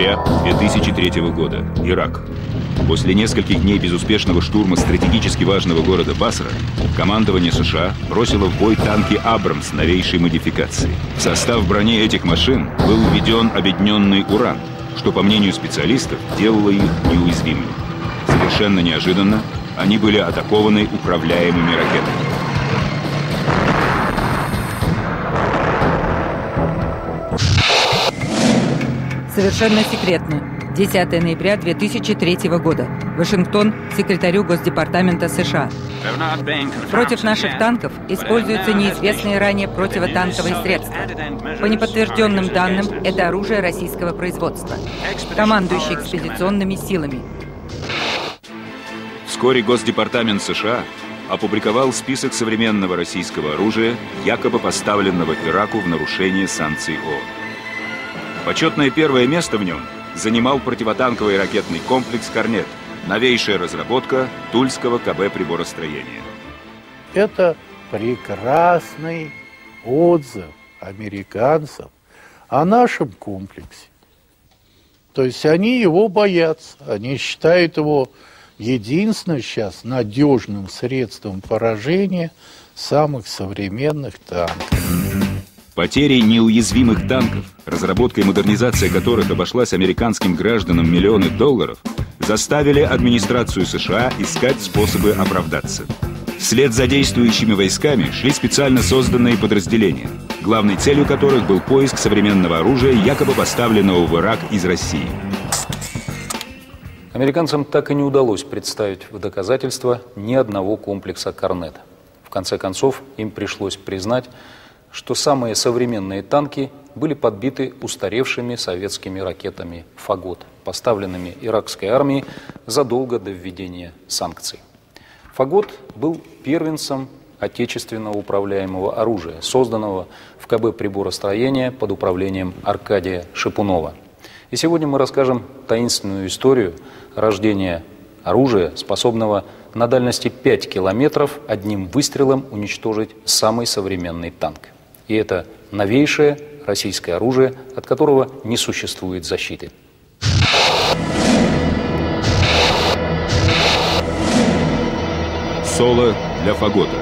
декабря 2003 года. Ирак. После нескольких дней безуспешного штурма стратегически важного города Басра командование США бросило в бой танки «Абрамс» новейшей модификации. В состав брони этих машин был введен объединенный уран, что, по мнению специалистов, делало их неуязвимыми. Совершенно неожиданно они были атакованы управляемыми ракетами. Совершенно секретно. 10 ноября 2003 года. Вашингтон, секретарю Госдепартамента США. Против наших танков используются неизвестные ранее противотанковые средства. По неподтвержденным данным, это оружие российского производства. Командующий экспедиционными силами. Вскоре Госдепартамент США опубликовал список современного российского оружия, якобы поставленного Ираку в нарушение санкций ООН. Почетное первое место в нем занимал противотанковый ракетный комплекс «Корнет», новейшая разработка Тульского КБ приборостроения. Это прекрасный отзыв американцев о нашем комплексе. То есть они его боятся, они считают его единственным сейчас надежным средством поражения самых современных танков. Потери неуязвимых танков, разработка и модернизация которых обошлась американским гражданам миллионы долларов, заставили администрацию США искать способы оправдаться. Вслед за действующими войсками шли специально созданные подразделения, главной целью которых был поиск современного оружия, якобы поставленного в Ирак из России. Американцам так и не удалось представить в доказательство ни одного комплекса «Корнет». В конце концов, им пришлось признать, что самые современные танки были подбиты устаревшими советскими ракетами «Фагот», поставленными иракской армией задолго до введения санкций. «Фагот» был первенцем отечественного управляемого оружия, созданного в КБ приборостроения под управлением Аркадия Шипунова. И сегодня мы расскажем таинственную историю рождения оружия, способного на дальности 5 километров одним выстрелом уничтожить самый современный танк. И это новейшее российское оружие, от которого не существует защиты. Соло для «Фагота».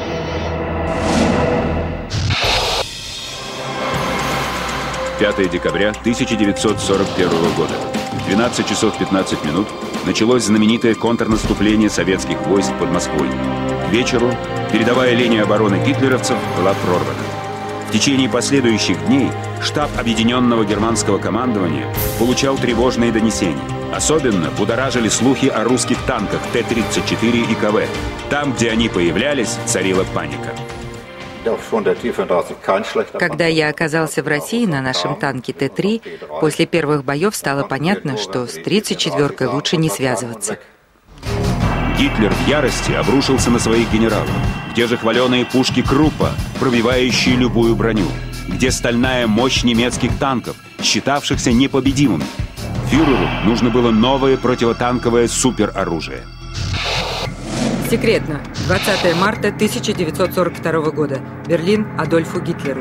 «5 декабря 1941 года. В 12 часов 15 минут началось знаменитое контрнаступление советских войск под Москвой. К вечеру передовая линия обороны гитлеровцев была прорвана. В течение последующих дней штаб объединенного германского командования получал тревожные донесения. Особенно будоражили слухи о русских танках Т-34 и КВ. Там, где они появлялись, царила паника. Когда я оказался в России на нашем танке Т-3, после первых боев стало понятно, что с 34-кой лучше не связываться. Гитлер в ярости обрушился на своих генералов. Где же хваленые пушки Круппа, пробивающие любую броню? Где стальная мощь немецких танков, считавшихся непобедимыми? Фюреру нужно было новое противотанковое супероружие. Секретно. 20 марта 1942 года. Берлин Адольфу Гитлеру.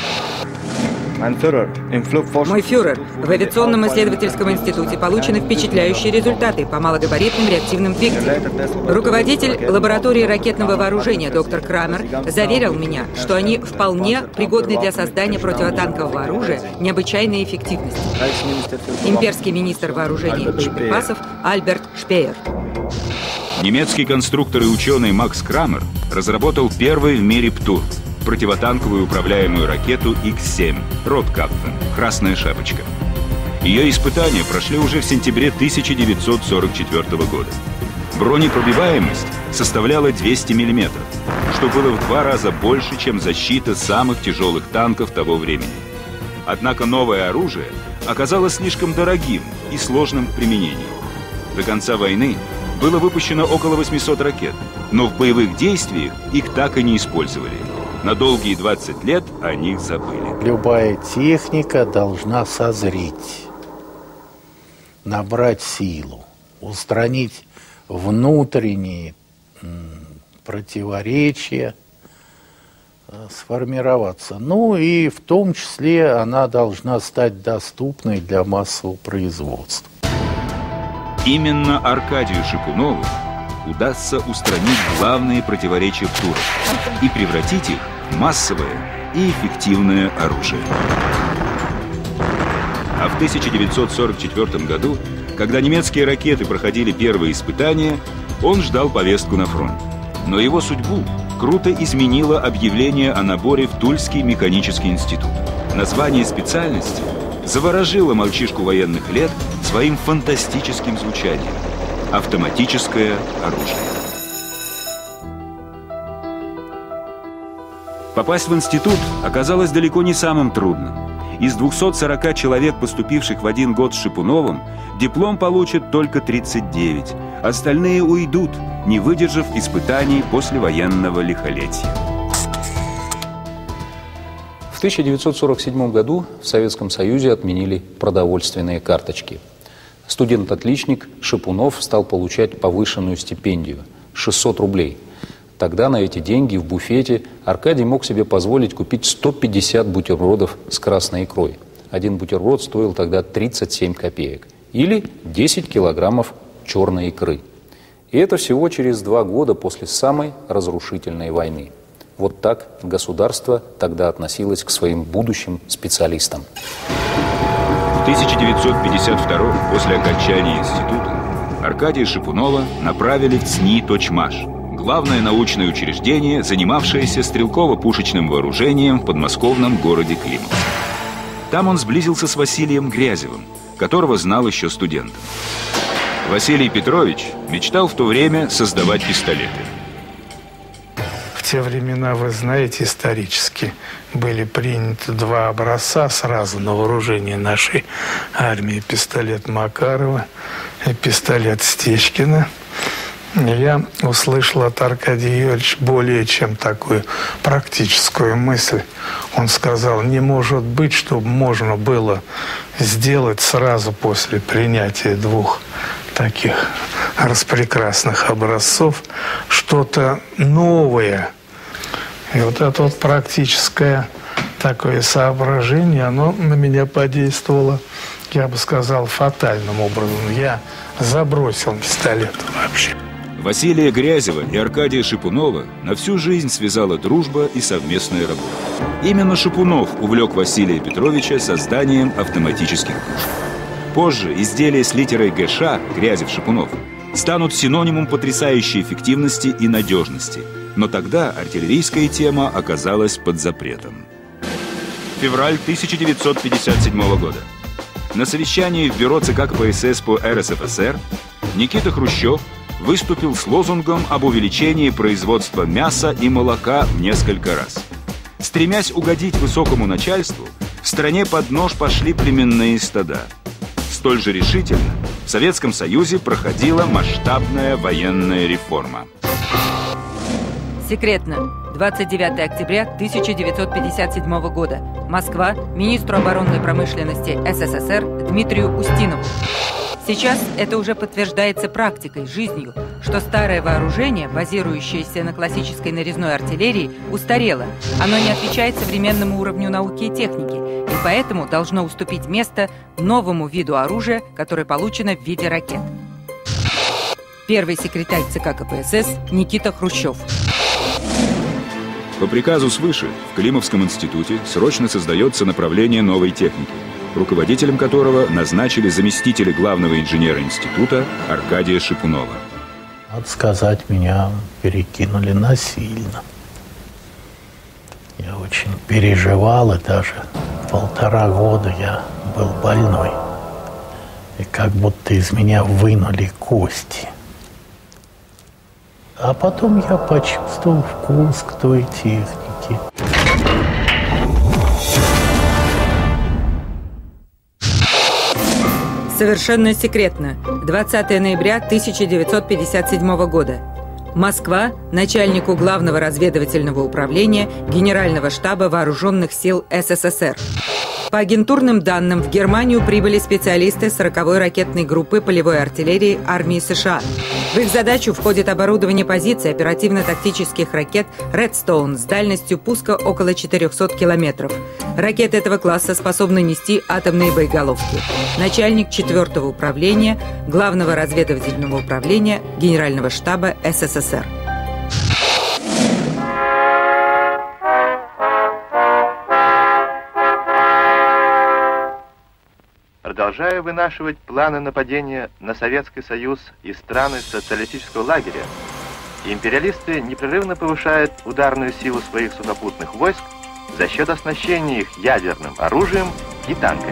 Мой фюрер, в авиационном исследовательском институте получены впечатляющие результаты по малогабаритным реактивным двигателям. Руководитель лаборатории ракетного вооружения доктор Крамер заверил меня, что они вполне пригодны для создания противотанкового оружия необычайной эффективности. Имперский министр вооружений и боеприпасов Альберт Шпеер. Немецкий конструктор и ученый Макс Крамер разработал первый в мире ПТУР – противотанковую управляемую ракету Х-7 «Роткапфен» – «Красная шапочка». Ее испытания прошли уже в сентябре 1944 года. Бронепробиваемость составляла 200 мм, что было в 2 раза больше, чем защита самых тяжелых танков того времени. Однако новое оружие оказалось слишком дорогим и сложным в применении. До конца войны было выпущено около 800 ракет, но в боевых действиях их так и не использовали. На долгие 20 лет о них забыли. Любая техника должна созреть, набрать силу, устранить внутренние противоречия, сформироваться. Ну и в том числе она должна стать доступной для массового производства. Именно Аркадию Шипунову удастся устранить главные противоречия ПТУРов и превратить их в массовое и эффективное оружие. А в 1944 году, когда немецкие ракеты проходили первые испытания, он ждал повестку на фронт. Но его судьбу круто изменило объявление о наборе в Тульский механический институт. Название специальности заворожило мальчишку военных лет своим фантастическим звучанием – автоматическое оружие. Попасть в институт оказалось далеко не самым трудным. Из 240 человек, поступивших в один год с Шипуновым, диплом получат только 39. Остальные уйдут, не выдержав испытаний послевоенного лихолетия. В 1947 году в Советском Союзе отменили продовольственные карточки. Студент-отличник Шипунов стал получать повышенную стипендию – 600 рублей. Тогда на эти деньги в буфете Аркадий мог себе позволить купить 150 бутербродов с красной икрой. Один бутерброд стоил тогда 37 копеек. Или 10 килограммов черной икры. И это всего через 2 года после самой разрушительной войны. Вот так государство тогда относилось к своим будущим специалистам. В 1952 после окончания института Аркадия Шипунова направили в ЦНИ «Точмаш», главное научное учреждение, занимавшееся стрелково-пушечным вооружением в подмосковном городе Климовск. Там он сблизился с Василием Грязевым, которого знал еще студентом. Василий Петрович мечтал в то время создавать пистолеты. В те времена, вы знаете, исторически были приняты 2 образца сразу на вооружение нашей армии. Пистолет Макарова и пистолет Стечкина. Я услышал от Аркадия Юрьевича более чем такую практическую мысль. Он сказал, не может быть, чтобы можно было сделать сразу после принятия 2 таких распрекрасных образцов что-то новое. И вот это вот практическое такое соображение, оно на меня подействовало, я бы сказал, фатальным образом. Я забросил пистолет вообще. Василия Грязева и Аркадия Шипунова на всю жизнь связала дружба и совместная работа. Именно Шипунов увлек Василия Петровича созданием автоматических пушек. Позже изделия с литерой ГШ Грязев-Шипунов станут синонимом потрясающей эффективности и надежности. Но тогда артиллерийская тема оказалась под запретом. Февраль 1957 года. На совещании в бюро ЦК КПСС по РСФСР Никита Хрущев выступил с лозунгом об увеличении производства мяса и молока в несколько раз. Стремясь угодить высокому начальству, в стране под нож пошли племенные стада. Столь же решительно в Советском Союзе проходила масштабная военная реформа. Секретно. 29 октября 1957 года. Москва. Министру оборонной промышленности СССР Дмитрию Устинову. Сейчас это уже подтверждается практикой, жизнью, что старое вооружение, базирующееся на классической нарезной артиллерии, устарело. Оно не отвечает современному уровню науки и техники, и поэтому должно уступить место новому виду оружия, которое получено в виде ракет. Первый секретарь ЦК КПСС Никита Хрущев. По приказу свыше в Климовском институте срочно создается направление новой техники, руководителем которого назначили заместителя главного инженера института Аркадия Шипунова. Надо сказать, меня перекинули насильно. Я очень переживал, и даже 1,5 года я был больной. И как будто из меня вынули кости. А потом я почувствовал вкус к той технике. Совершенно секретно. 20 ноября 1957 года. Москва. Начальнику Главного разведывательного управления Генерального штаба Вооруженных сил СССР. По агентурным данным, в Германию прибыли специалисты 40-й ракетной группы полевой артиллерии армии США. В их задачу входит оборудование позиций оперативно-тактических ракет «Редстоун» с дальностью пуска около 400 километров. Ракеты этого класса способны нести атомные боеголовки. Начальник 4-го управления, Главного разведывательного управления Генерального штаба СССР. Продолжая вынашивать планы нападения на Советский Союз и страны социалистического лагеря, империалисты непрерывно повышают ударную силу своих сухопутных войск за счет оснащения их ядерным оружием и танками.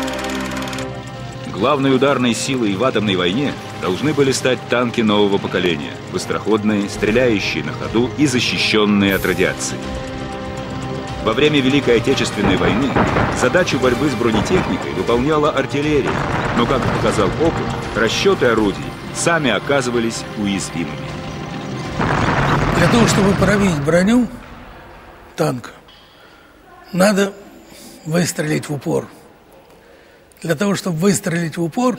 Главной ударной силой в атомной войне должны были стать танки нового поколения, быстроходные, стреляющие на ходу и защищенные от радиации. Во время Великой Отечественной войны задачу борьбы с бронетехникой выполняла артиллерия, но, как показал опыт, расчеты орудий сами оказывались уязвимыми. Для того, чтобы пробить броню танка, надо выстрелить в упор. Для того, чтобы выстрелить в упор,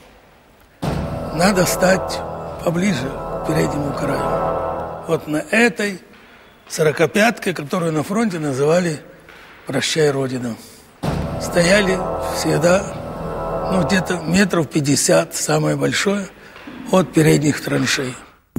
надо стать поближе к переднему краю. Вот на этой 45-ке, которую на фронте называли «Прощай, Родина». Стояли всегда, где-то метров 50, самое большое, от передних траншей.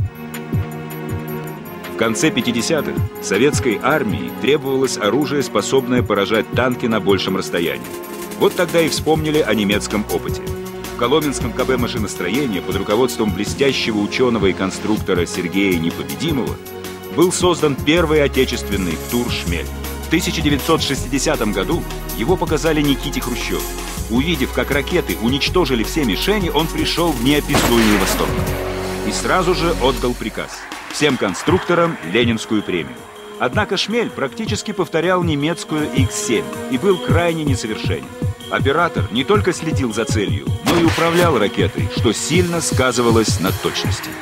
В конце 50-х советской армии требовалось оружие, способное поражать танки на большем расстоянии. Вот тогда и вспомнили о немецком опыте. В Коломенском КБ машиностроения под руководством блестящего ученого и конструктора Сергея Непобедимого был создан первый отечественный ТУР «Шмель». В 1960 году его показали Никите Хрущеву. Увидев, как ракеты уничтожили все мишени, он пришел в неописуемый восторг. И сразу же отдал приказ всем конструкторам Ленинскую премию. Однако «Шмель» практически повторял немецкую X7 и был крайне несовершенен. Оператор не только следил за целью, но и управлял ракетой, что сильно сказывалось на точности.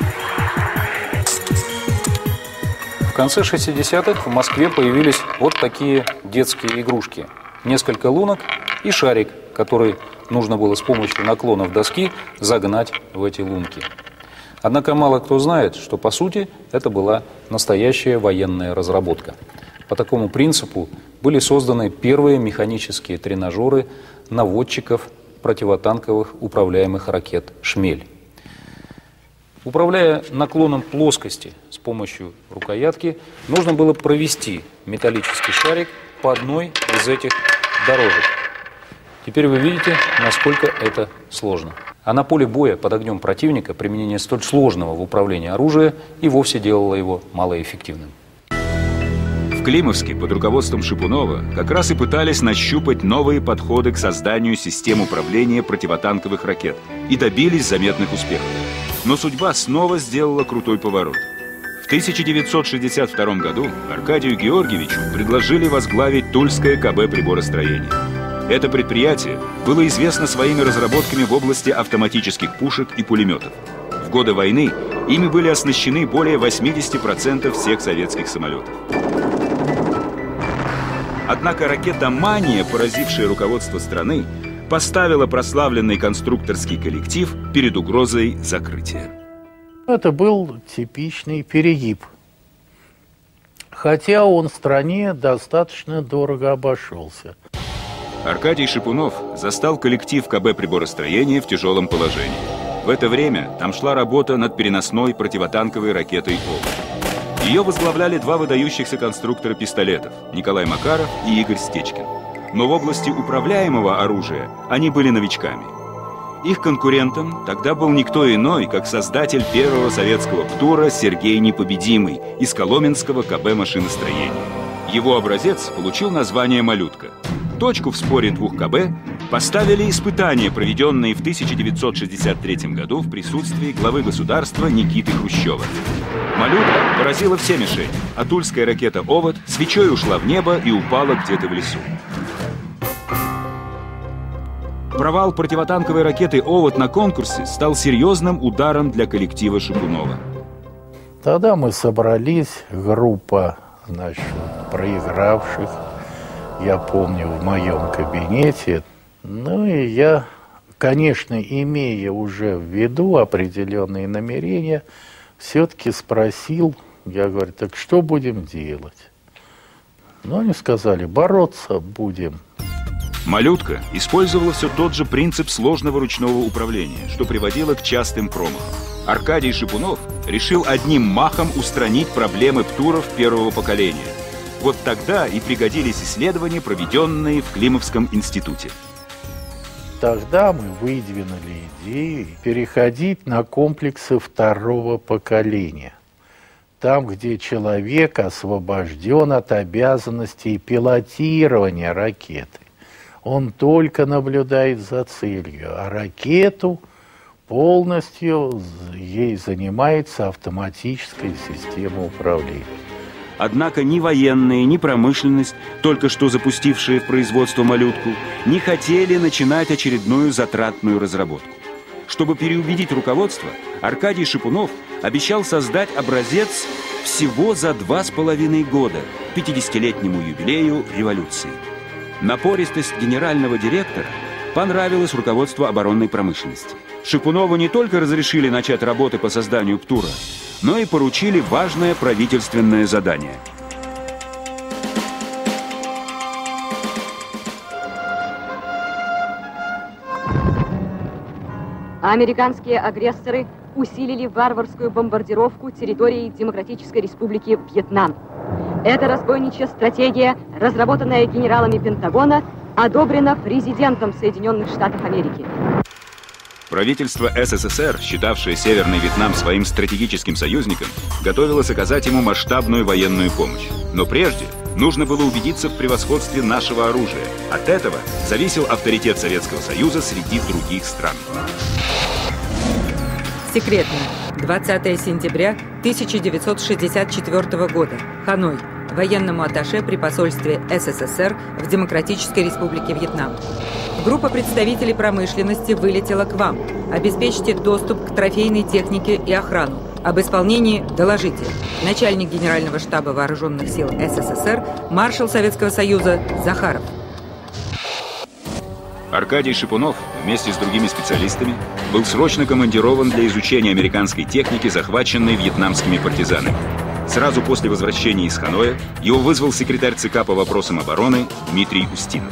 В конце 60-х в Москве появились вот такие детские игрушки. Несколько лунок и шарик, который нужно было с помощью наклонов доски загнать в эти лунки. Однако мало кто знает, что по сути это была настоящая военная разработка. По такому принципу были созданы первые механические тренажеры наводчиков противотанковых управляемых ракет «Шмель». Управляя наклоном плоскости с помощью рукоятки, нужно было провести металлический шарик по одной из этих дорожек. Теперь вы видите, насколько это сложно. А на поле боя под огнем противника применение столь сложного в управлении оружия и вовсе делало его малоэффективным. В Климовске под руководством Шипунова как раз и пытались нащупать новые подходы к созданию систем управления противотанковых ракет и добились заметных успехов. Но судьба снова сделала крутой поворот. В 1962 году Аркадию Георгиевичу предложили возглавить Тульское КБ приборостроения. Это предприятие было известно своими разработками в области автоматических пушек и пулеметов. В годы войны ими были оснащены более 80% всех советских самолетов. Однако ракетомания, поразившая руководство страны, поставила прославленный конструкторский коллектив перед угрозой закрытия. Это был типичный перегиб. Хотя он стране достаточно дорого обошелся. Аркадий Шипунов застал коллектив КБ приборостроения в тяжелом положении. В это время там шла работа над переносной противотанковой ракетой «Овод». Ее возглавляли два выдающихся конструктора пистолетов – Николай Макаров и Игорь Стечкин. Но в области управляемого оружия они были новичками. Их конкурентом тогда был никто иной, как создатель первого советского ПТУРа Сергей Непобедимый из Коломенского КБ машиностроения. Его образец получил название «Малютка». Точку в споре двух КБ поставили испытания, проведенные в 1963 году в присутствии главы государства Никиты Хрущева. «Малютка» поразила все мишени, а тульская ракета «Овод» свечой ушла в небо и упала где-то в лесу. Провал противотанковой ракеты «Овод» на конкурсе стал серьезным ударом для коллектива Шипунова. Тогда мы собрались, группа, проигравших, я помню, в моем кабинете. Ну и я конечно, имея уже в виду определенные намерения, все-таки спросил, я говорю, так что будем делать? Ну, они сказали, бороться будем. Малютка использовала все тот же принцип сложного ручного управления, что приводило к частым промахам. Аркадий Шипунов решил одним махом устранить проблемы птуров первого поколения. Вот тогда и пригодились исследования, проведенные в Климовском институте. Тогда мы выдвинули идею переходить на комплексы второго поколения. Там, где человек освобожден от обязанностей пилотирования ракеты. Он только наблюдает за целью, а ракету полностью ей занимается автоматическая система управления. Однако ни военные, ни промышленность, только что запустившие в производство малютку, не хотели начинать очередную затратную разработку. Чтобы переубедить руководство, Аркадий Шипунов обещал создать образец всего за 2,5 года к 50-летнему юбилею революции. Напористость генерального директора понравилась руководству оборонной промышленности. Шипунову не только разрешили начать работы по созданию ПТУРа, но и поручили важное правительственное задание. Американские агрессоры усилили варварскую бомбардировку территории Демократической Республики Вьетнам. Эта разбойничья стратегия, разработанная генералами Пентагона, одобрена президентом Соединенных Штатов Америки. Правительство СССР, считавшее Северный Вьетнам своим стратегическим союзником, готовилось оказать ему масштабную военную помощь. Но прежде нужно было убедиться в превосходстве нашего оружия. От этого зависел авторитет Советского Союза среди других стран. Секретно. 20 сентября 1964 года. Ханой. Военному атташе при посольстве СССР в Демократической Республике Вьетнам. Группа представителей промышленности вылетела к вам. Обеспечьте доступ к трофейной технике и охрану. Об исполнении доложите. Начальник Генерального штаба Вооруженных сил СССР, маршал Советского Союза Захаров. Аркадий Шипунов вместе с другими специалистами был срочно командирован для изучения американской техники, захваченной вьетнамскими партизанами. Сразу после возвращения из Ханоя его вызвал секретарь ЦК по вопросам обороны Дмитрий Устинов.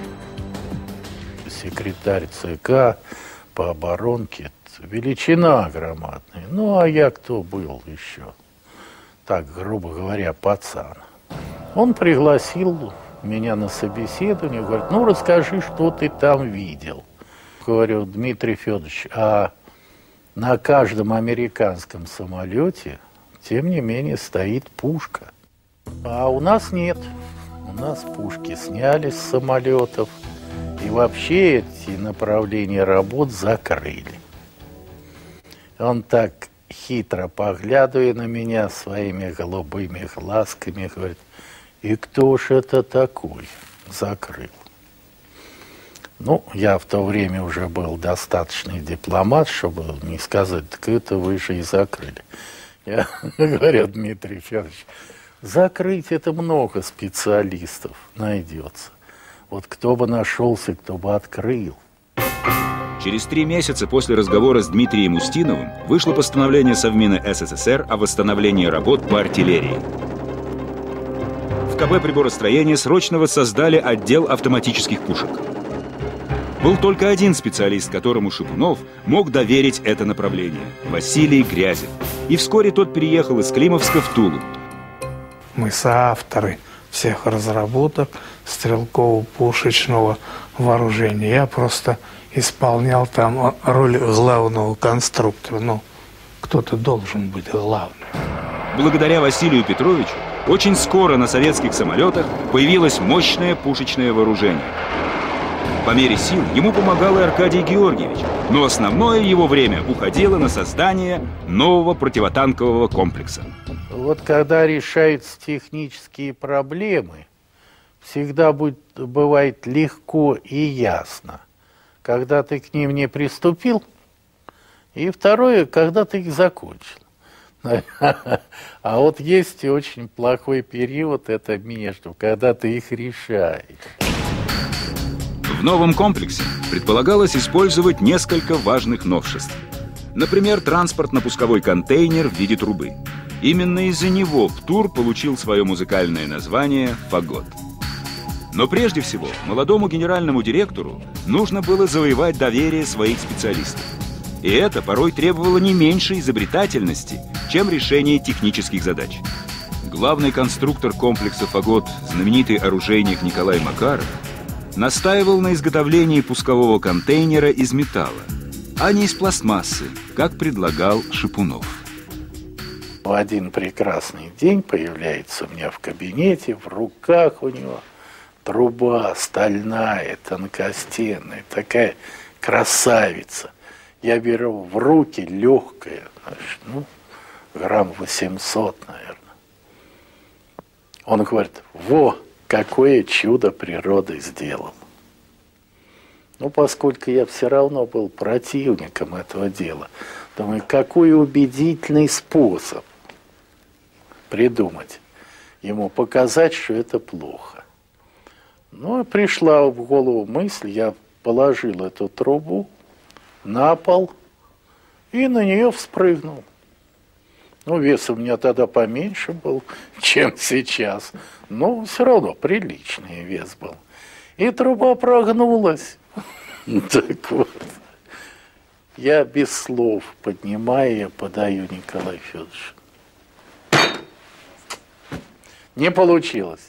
Секретарь ЦК по оборонке – величина громадная. Ну, а я кто был еще? Так, грубо говоря, пацан. Он пригласил меня на собеседование, говорит, ну, расскажи, что ты там видел. Говорю, Дмитрий Федорович, а на каждом американском самолете, тем не менее, стоит пушка. А у нас нет. У нас пушки сняли с самолетов. И вообще эти направления работ закрыли. Он так хитро, поглядывая на меня своими голубыми глазками, говорит, и кто ж это такой закрыл? Ну, я в то время уже был достаточный дипломат, чтобы не сказать, так это вы же и закрыли. Я говорю, Дмитрий Федорович, закрыть это много специалистов найдется. Вот кто бы нашелся, кто бы открыл. Через 3 месяца после разговора с Дмитрием Устиновым вышло постановление Совмина СССР о восстановлении работ по артиллерии. В КБ приборостроения срочно воссоздали отдел автоматических пушек. Был только один специалист, которому Шипунов мог доверить это направление – Василий Грязев. И вскоре тот переехал из Климовска в Тулу. Мы соавторы всех разработок стрелково-пушечного вооружения. Я просто исполнял там роль главного конструктора. Ну, кто-то должен быть главным. Благодаря Василию Петровичу очень скоро на советских самолетах появилось мощное пушечное вооружение. По мере сил ему помогал и Аркадий Георгиевич, но основное его время уходило на создание нового противотанкового комплекса. Вот когда решаются технические проблемы, всегда бывает легко и ясно, когда ты к ним не приступил, и второе, когда ты их закончил. А вот есть и очень плохой период, это между, когда ты их решаешь. В В новом комплексе предполагалось использовать несколько важных новшеств. Например, транспортно-пусковой контейнер в виде трубы. Именно из-за него «Птур» получил свое музыкальное название «Фагот». Но прежде всего молодому генеральному директору нужно было завоевать доверие своих специалистов. И это порой требовало не меньшей изобретательности, чем решение технических задач. Главный конструктор комплекса «Фагот», знаменитый оружейник Николай Макаров, настаивал на изготовлении пускового контейнера из металла, а не из пластмассы, как предлагал Шипунов. В один прекрасный день появляется у меня в кабинете, в руках у него труба стальная, тонкостенная, такая красавица. Я беру в руки, легкая, значит, грамм 800, наверное. Он говорит: во, какое чудо природы сделал. Поскольку я все равно был противником этого дела, думаю, какой убедительный способ придумать ему, показать, что это плохо. И пришла в голову мысль, я положил эту трубу на пол и на нее вспрыгнул. Вес у меня тогда поменьше был, чем сейчас, но все равно приличный вес был. И труба прогнулась. Так вот, я без слов поднимаю, я подаю Николаю Федоровичу. Не получилось.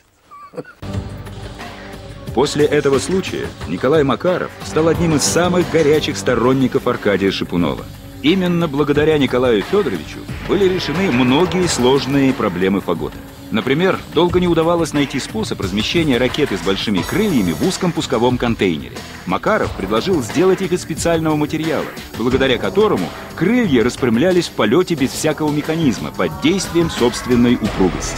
После этого случая Николай Макаров стал одним из самых горячих сторонников Аркадия Шипунова. Именно благодаря Николаю Федоровичу были решены многие сложные проблемы «Фагота». Например, долго не удавалось найти способ размещения ракеты с большими крыльями в узком пусковом контейнере. Макаров предложил сделать их из специального материала, благодаря которому крылья распрямлялись в полете без всякого механизма, под действием собственной упругости.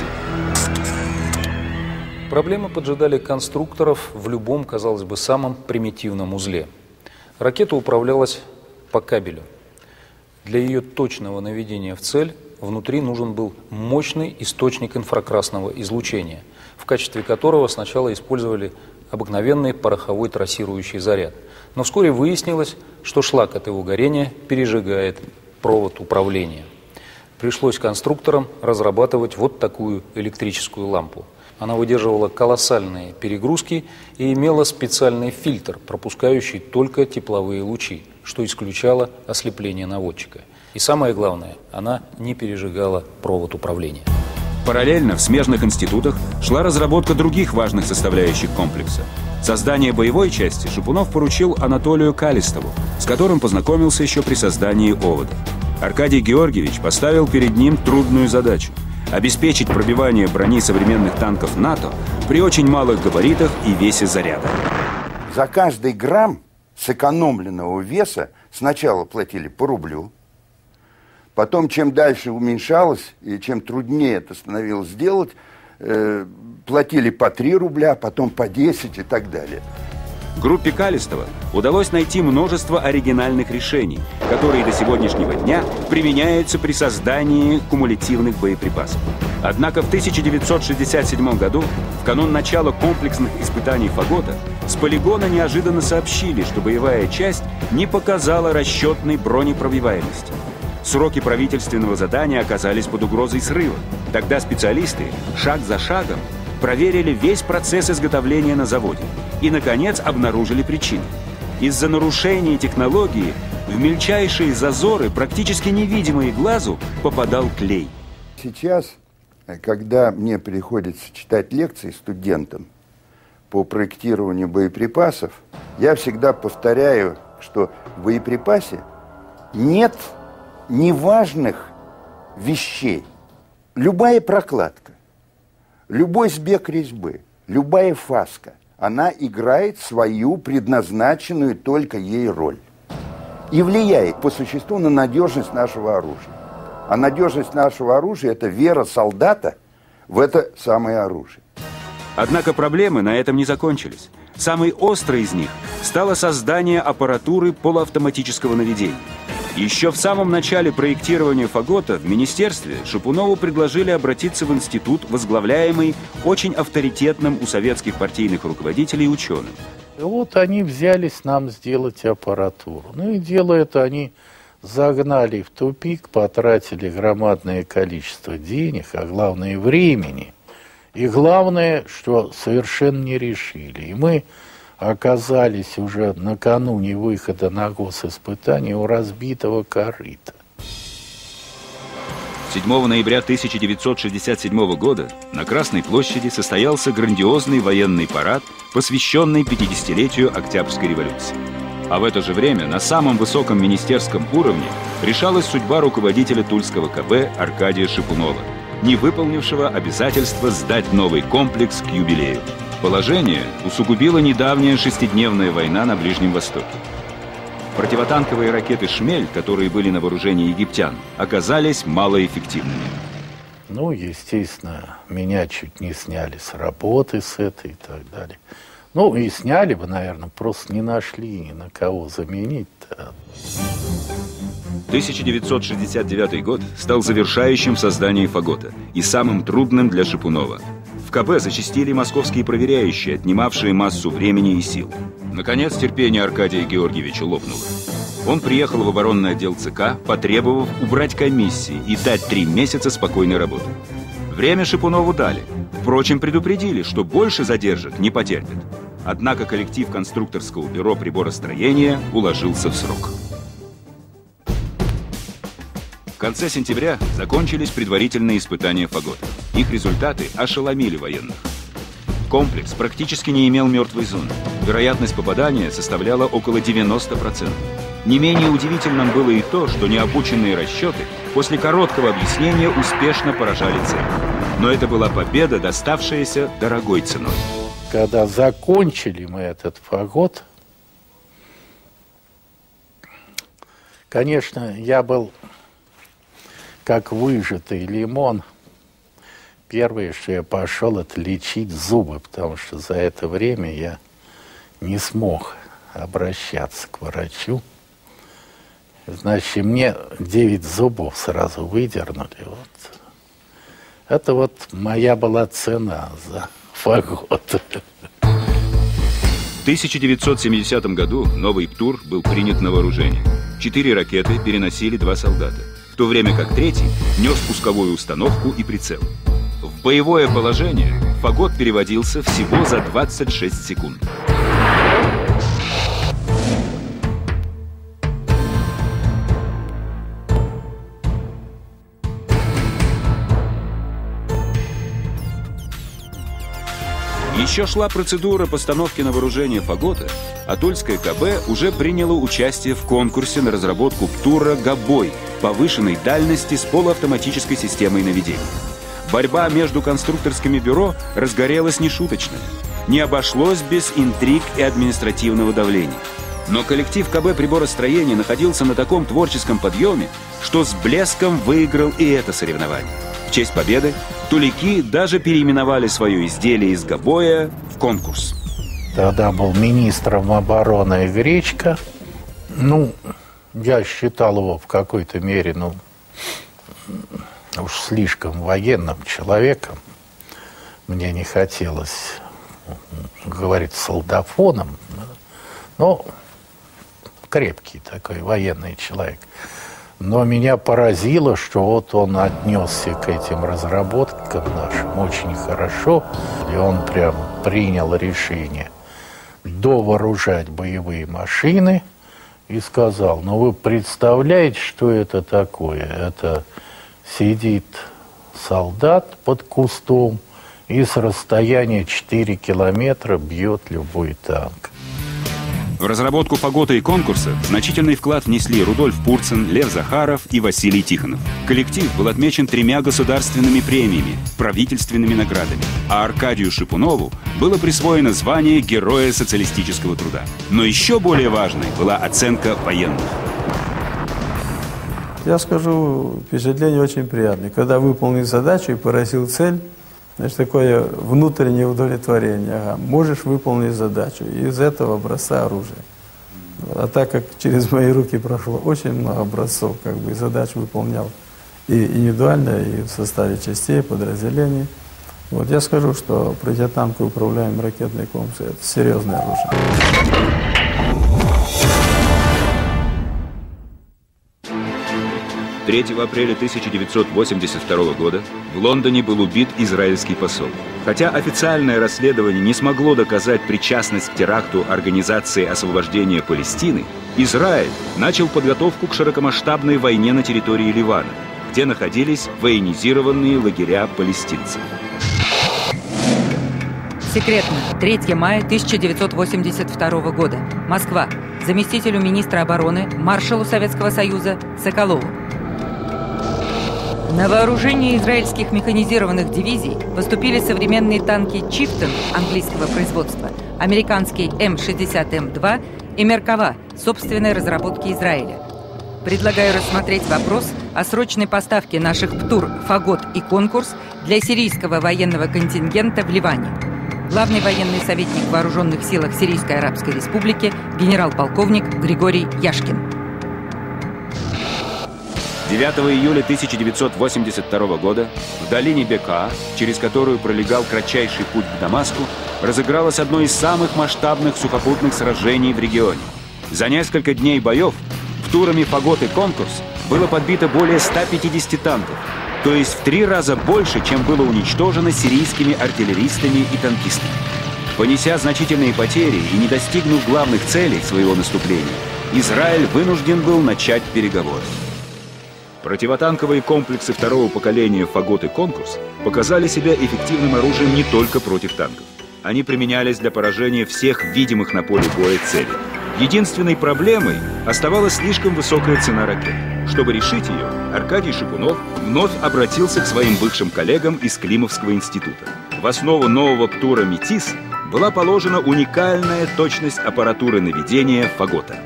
Проблемы поджидали конструкторов в любом, казалось бы, самом примитивном узле. Ракета управлялась по кабелю. Для ее точного наведения в цель внутри нужен был мощный источник инфракрасного излучения, в качестве которого сначала использовали обыкновенный пороховой трассирующий заряд. Но вскоре выяснилось, что шлак от его горения пережигает провод управления. Пришлось конструкторам разрабатывать вот такую электрическую лампу. Она выдерживала колоссальные перегрузки и имела специальный фильтр, пропускающий только тепловые лучи, что исключало ослепление наводчика. И самое главное, она не пережигала провод управления. Параллельно в смежных институтах шла разработка других важных составляющих комплекса. Создание боевой части Шипунов поручил Анатолию Калистову, с которым познакомился еще при создании ОВОДа. Аркадий Георгиевич поставил перед ним трудную задачу – обеспечить пробивание брони современных танков НАТО при очень малых габаритах и весе заряда. За каждый грамм сэкономленного веса сначала платили по рублю, потом, чем дальше уменьшалось и чем труднее это становилось сделать, платили по 3 рубля, потом по 10 и так далее. Группе Калистова удалось найти множество оригинальных решений, которые до сегодняшнего дня применяются при создании кумулятивных боеприпасов. Однако в 1967 году, в канун начала комплексных испытаний «Фагота», с полигона неожиданно сообщили, что боевая часть не показала расчетной бронепробиваемости. Сроки правительственного задания оказались под угрозой срыва. Тогда специалисты шаг за шагом проверили весь процесс изготовления на заводе и, наконец, обнаружили причину. Из-за нарушения технологии в мельчайшие зазоры, практически невидимые глазу, попадал клей. Сейчас, когда мне приходится читать лекции студентам по проектированию боеприпасов, я всегда повторяю, что в боеприпасе нет неважных вещей. Любая прокладка, любой сбег резьбы, любая фаска, она играет свою предназначенную только ей роль и влияет по существу на надежность нашего оружия. А надежность нашего оружия – это вера солдата в это самое оружие. Однако проблемы на этом не закончились. Самой острой из них стало создание аппаратуры полуавтоматического наведения. Еще в самом начале проектирования «Фагота» в министерстве Шипунову предложили обратиться в институт, возглавляемый очень авторитетным у советских партийных руководителей ученым. И вот они взялись нам сделать аппаратуру. Ну и дело это они загнали в тупик, потратили громадное количество денег, а главное времени. И главное, что совершенно не решили. И мы оказались уже накануне выхода на госиспытание у разбитого корыта. 7 ноября 1967 года на Красной площади состоялся грандиозный военный парад, посвященный 50-летию Октябрьской революции. А в это же время на самом высоком министерском уровне решалась судьба руководителя Тульского КБ Аркадия Шипунова, не выполнившего обязательства сдать новый комплекс к юбилею. Положение усугубила недавняя шестидневная война на Ближнем Востоке. Противотанковые ракеты «Шмель», которые были на вооружении египтян, оказались малоэффективными. Ну, естественно, меня чуть не сняли с работы с этой и так далее. Ну, и сняли бы, наверное, просто не нашли ни на кого заменить-то. 1969 год стал завершающим в создании «Фагота» и самым трудным для Шипунова. В КБ зачастили московские проверяющие, отнимавшие массу времени и сил. Наконец, терпение Аркадия Георгиевича лопнуло. Он приехал в оборонный отдел ЦК, потребовав убрать комиссии и дать 3 месяца спокойной работы. Время Шипунову дали. Впрочем, предупредили, что больше задержек не потерпит. Однако коллектив конструкторского бюро приборостроения уложился в срок. В конце сентября закончились предварительные испытания «Фагота». Их результаты ошеломили военных. Комплекс практически не имел мертвой зоны. Вероятность попадания составляла около 90%. Не менее удивительным было и то, что необученные расчеты после короткого объяснения успешно поражали цель. Но это была победа, доставшаяся дорогой ценой. Когда закончили мы этот «Фагот», конечно, я был как выжатый лимон. Первое, что я пошел, это лечить зубы, потому что за это время я не смог обращаться к врачу. Значит, мне 9 зубов сразу выдернули. Вот. Это вот моя была цена за «Фагот». В 1970 году новый ПТУР был принят на вооружение. 4 ракеты переносили 2 солдата, в то время как 3-й нес пусковую установку и прицел. В боевое положение «Фагот» переводился всего за 26 секунд. Еще шла процедура постановки на вооружение «Фагота», а Тульское КБ уже приняло участие в конкурсе на разработку ПТУРа «Габой» повышенной дальности с полуавтоматической системой наведения. Борьба между конструкторскими бюро разгорелась нешуточно. Не обошлось без интриг и административного давления. Но коллектив КБ приборостроения находился на таком творческом подъеме, что с блеском выиграл и это соревнование. В честь победы тулики даже переименовали свое изделие из габоя в конкурс. Тогда был министром обороны Гречка. Ну, я считал его в какой-то мере, уж слишком военным человеком. Мне не хотелось говорить солдафоном, но крепкий такой военный человек. Но меня поразило, что вот он отнесся к этим разработкам нашим очень хорошо, и он прям принял решение довооружать боевые машины и сказал: ну вы представляете, что это такое? Это сидит солдат под кустом и с расстояния 4 километра бьет любой танк. В разработку «Фагота» и конкурса значительный вклад внесли Рудольф Пурцин, Лев Захаров и Василий Тихонов. Коллектив был отмечен 3 государственными премиями, правительственными наградами, а Аркадию Шипунову было присвоено звание Героя социалистического труда. Но еще более важной была оценка военных. Я скажу, впечатление очень приятное. Когда выполнил задачу и поразил цель, значит, такое внутреннее удовлетворение. Ага, можешь выполнить задачу из этого образца оружия. А так как через мои руки прошло очень много образцов, как бы, и задач выполнял и индивидуально, и в составе частей, подразделений, Вот я скажу, что противотанковый управляемый ракетный комплекс – это серьезное оружие. 3 апреля 1982 года в Лондоне был убит израильский посол. Хотя официальное расследование не смогло доказать причастность к теракту Организации освобождения Палестины, Израиль начал подготовку к широкомасштабной войне на территории Ливана, где находились военизированные лагеря палестинцев. Секретно. 3 мая 1982 года. Москва. Заместителю министра обороны, маршалу Советского Союза Соколову. На вооружение израильских механизированных дивизий поступили современные танки «Чифтон» английского производства, американский М-60М2 и «Меркава» собственной разработки Израиля. Предлагаю рассмотреть вопрос о срочной поставке наших ПТУР «Фагот» и «Конкурс» для сирийского военного контингента в Ливане. Главный военный советник в Вооруженных силах Сирийской Арабской Республики генерал-полковник Григорий Яшкин. 9 июля 1982 года в долине Бекаа, через которую пролегал кратчайший путь к Дамаску, разыгралось одно из самых масштабных сухопутных сражений в регионе. За несколько дней боев ПТУРами «Фагот» и «Конкурс» было подбито более 150 танков, то есть в 3 раза больше, чем было уничтожено сирийскими артиллеристами и танкистами. Понеся значительные потери и не достигнув главных целей своего наступления, Израиль вынужден был начать переговоры. Противотанковые комплексы второго поколения «Фагот» и «Конкурс» показали себя эффективным оружием не только против танков. Они применялись для поражения всех видимых на поле боя целей. Единственной проблемой оставалась слишком высокая цена ракет. Чтобы решить ее, Аркадий Шипунов вновь обратился к своим бывшим коллегам из Климовского института. В основу нового ПТУРа «Метис» была положена уникальная точность аппаратуры наведения «Фагота».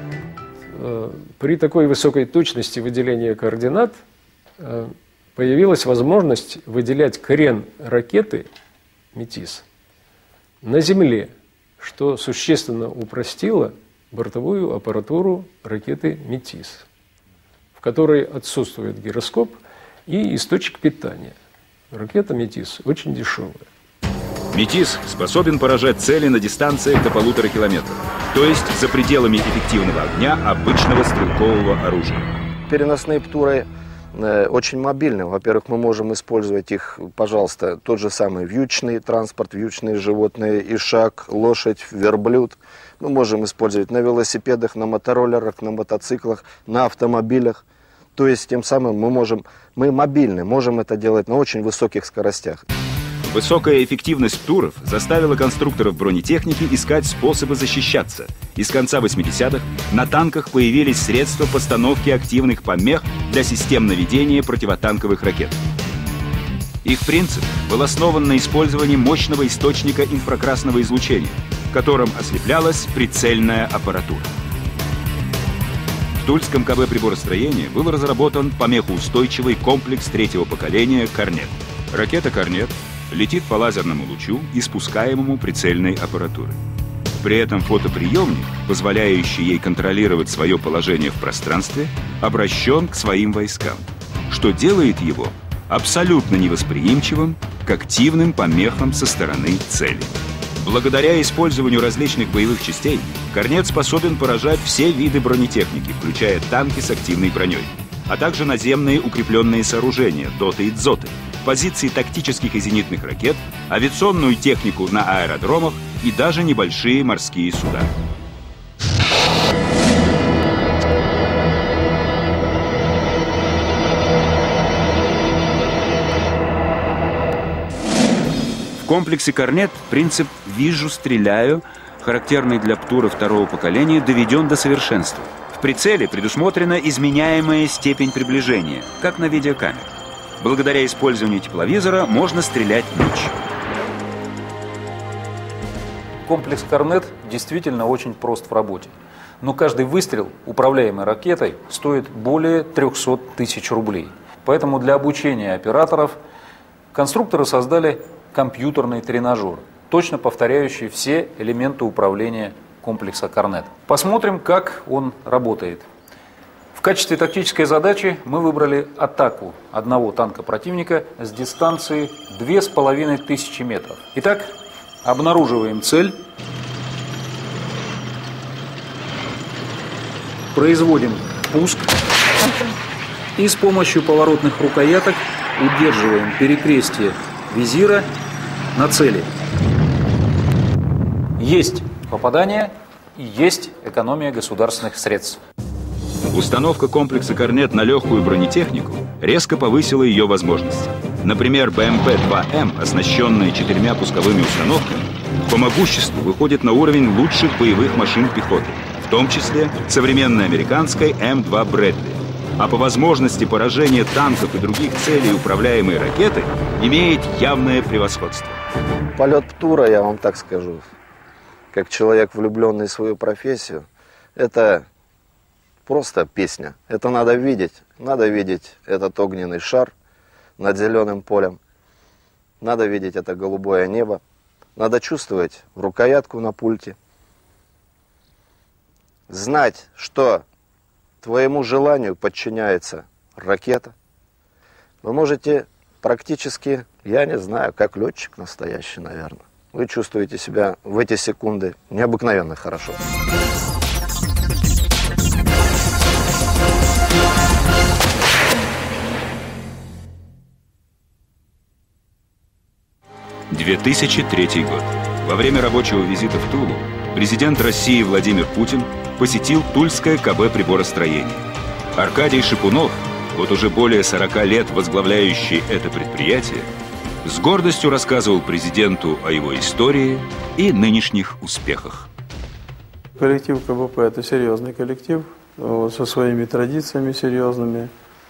При такой высокой точности выделения координат появилась возможность выделять крен ракеты «Метис» на земле, что существенно упростило бортовую аппаратуру ракеты «Метис», в которой отсутствует гироскоп и источник питания. Ракета «Метис» очень дешевая. «Метис» способен поражать цели на дистанциях до 1,5 километра, то есть за пределами эффективного огня обычного стрелкового оружия. Переносные ПТУРы очень мобильны. Во-первых, мы можем использовать их, пожалуйста, тот же самый вьючный транспорт, вьючные животные, ишак, лошадь, верблюд. Мы можем использовать на велосипедах, на мотороллерах, на мотоциклах, на автомобилях. То есть тем самым мы мобильны, можем это делать на очень высоких скоростях. Высокая эффективность ПТУРов заставила конструкторов бронетехники искать способы защищаться. И с конца 80-х на танках появились средства постановки активных помех для систем наведения противотанковых ракет. Их принцип был основан на использовании мощного источника инфракрасного излучения, в котором ослеплялась прицельная аппаратура. В Тульском КБ приборостроения был разработан помехоустойчивый комплекс 3-го поколения «Корнет». Ракета «Корнет» летит по лазерному лучу, испускаемому прицельной аппаратурой. При этом фотоприемник, позволяющий ей контролировать свое положение в пространстве, обращен к своим войскам, что делает его абсолютно невосприимчивым к активным помехам со стороны цели. Благодаря использованию различных боевых частей, «Корнет» способен поражать все виды бронетехники, включая танки с активной броней, а также наземные укрепленные сооружения, доты и дзоты, позиции тактических и зенитных ракет, авиационную технику на аэродромах и даже небольшие морские суда. В комплексе «Корнет» принцип «вижу, стреляю», характерный для ПТУРа 2-го поколения, доведен до совершенства. В прицеле предусмотрена изменяемая степень приближения, как на видеокамере. Благодаря использованию тепловизора можно стрелять в меч. Комплекс «Корнет» действительно очень прост в работе. Но каждый выстрел, управляемый ракетой, стоит более 300 тысяч рублей. Поэтому для обучения операторов конструкторы создали компьютерный тренажер, точно повторяющий все элементы управления комплекса «Корнет». Посмотрим, как он работает. В качестве тактической задачи мы выбрали атаку одного танка противника с дистанции 2500 метров. Итак, обнаруживаем цель, производим пуск и с помощью поворотных рукояток удерживаем перекрестие визира на цели. Есть попадание и есть экономия государственных средств. Установка комплекса «Корнет» на легкую бронетехнику резко повысила ее возможности. Например, БМП-2М, оснащенная 4 пусковыми установками, по могуществу выходит на уровень лучших боевых машин пехоты, в том числе современной американской М2 Брэдли. А по возможности поражения танков и других целей управляемой ракеты имеет явное превосходство. Полет Птура, я вам так скажу, как человек, влюбленный в свою профессию, это просто песня. Это надо видеть. Надо видеть этот огненный шар над зеленым полем. Надо видеть это голубое небо. Надо чувствовать рукоятку на пульте. Знать, что твоему желанию подчиняется ракета. Вы можете практически, я не знаю, как летчик настоящий, наверное. Вы чувствуете себя в эти секунды необыкновенно хорошо. — 2003 год. Во время рабочего визита в Тулу президент России Владимир Путин посетил Тульское КБ приборостроения. Аркадий Шипунов, вот уже более 40 лет возглавляющий это предприятие, с гордостью рассказывал президенту о его истории и нынешних успехах. Коллектив КБП – это серьезный коллектив, со своими традициями серьезными.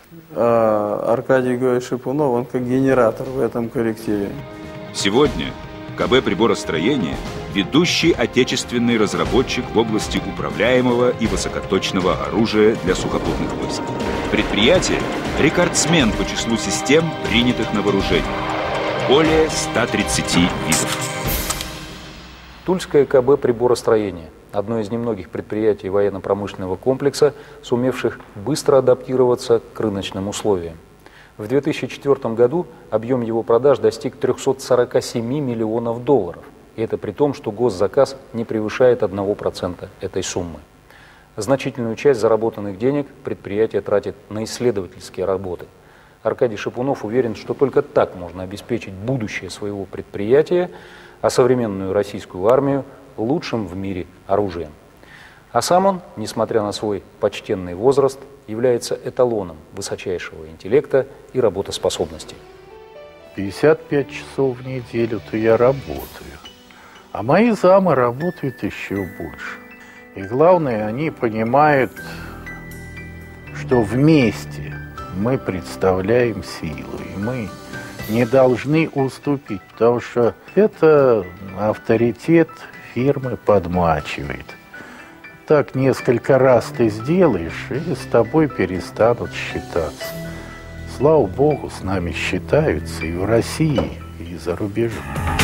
А Аркадий Георгиевич Шипунов, он как генератор в этом коллективе. Сегодня КБ приборостроения – ведущий отечественный разработчик в области управляемого и высокоточного оружия для сухопутных войск. Предприятие – рекордсмен по числу систем, принятых на вооружение. Более 130 видов. Тульское КБ приборостроения – одно из немногих предприятий военно-промышленного комплекса, сумевших быстро адаптироваться к рыночным условиям. В 2004 году объем его продаж достиг 347 миллионов долларов. И это при том, что госзаказ не превышает 1% этой суммы. Значительную часть заработанных денег предприятие тратит на исследовательские работы. Аркадий Шипунов уверен, что только так можно обеспечить будущее своего предприятия, а современную российскую армию лучшим в мире оружием. А сам он, несмотря на свой почтенный возраст, является эталоном высочайшего интеллекта и работоспособности. 55 часов в неделю-то я работаю, а мои замы работают еще больше. И главное, они понимают, что вместе мы представляем силу, и мы не должны уступить, потому что это авторитет фирмы подмачивает. Так несколько раз ты сделаешь, и с тобой перестанут считаться. Слава Богу, с нами считаются и в России, и за рубежом.